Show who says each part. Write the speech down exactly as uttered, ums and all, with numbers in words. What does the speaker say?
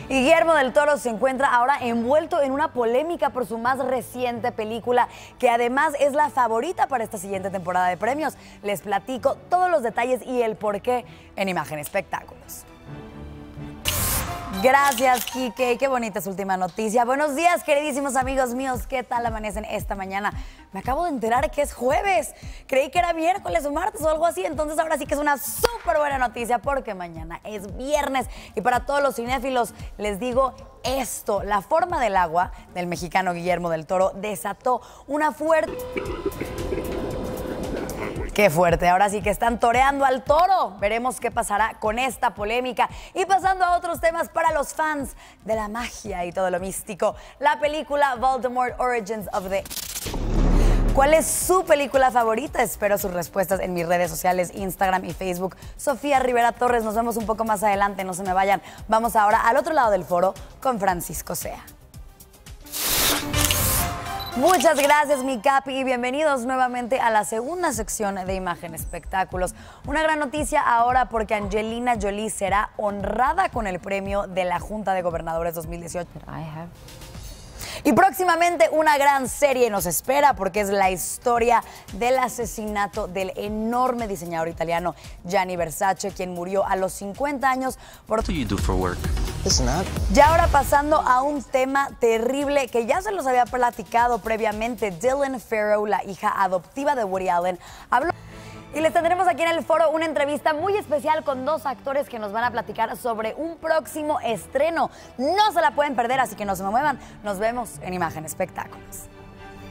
Speaker 1: Y Guillermo del Toro se encuentra ahora envuelto en una polémica por su más reciente película, que además es la favorita para esta siguiente temporada de premios. Les platico todos los detalles y el porqué en Imagen Espectáculos. Gracias, Kike. Qué bonita es última noticia. Buenos días, queridísimos amigos míos. ¿Qué tal amanecen esta mañana? Me acabo de enterar que es jueves. Creí que era miércoles o martes o algo así. Entonces ahora sí que es una súper buena noticia porque mañana es viernes. Y para todos los cinéfilos les digo esto. La forma del agua del mexicano Guillermo del Toro desató una fuerte... Qué fuerte, ahora sí que están toreando al toro. Veremos qué pasará con esta polémica. Y pasando a otros temas para los fans de la magia y todo lo místico. La película Voldemort Origins of the... ¿Cuál es su película favorita? Espero sus respuestas en mis redes sociales, Instagram y Facebook. Sofía Rivera Torres, nos vemos un poco más adelante, no se me vayan. Vamos ahora al otro lado del foro con Francisco Sea. Muchas gracias, mi Capi, y bienvenidos nuevamente a la segunda sección de Imagen Espectáculos. Una gran noticia ahora porque Angelina Jolie será honrada con el premio de la Junta de Gobernadores dos mil dieciocho. Y próximamente una gran serie nos espera porque es la historia del asesinato del enorme diseñador italiano Gianni Versace, quien murió a los cincuenta años por...
Speaker 2: What do you do for work?
Speaker 3: Listen up.
Speaker 1: Y ahora pasando a un tema terrible que ya se los había platicado previamente. Dylan Farrow, la hija adoptiva de Woody Allen, habló... Y les tendremos aquí en el foro una entrevista muy especial con dos actores que nos van a platicar sobre un próximo estreno. No se la pueden perder, así que no se me muevan. Nos vemos en Imagen Espectáculos.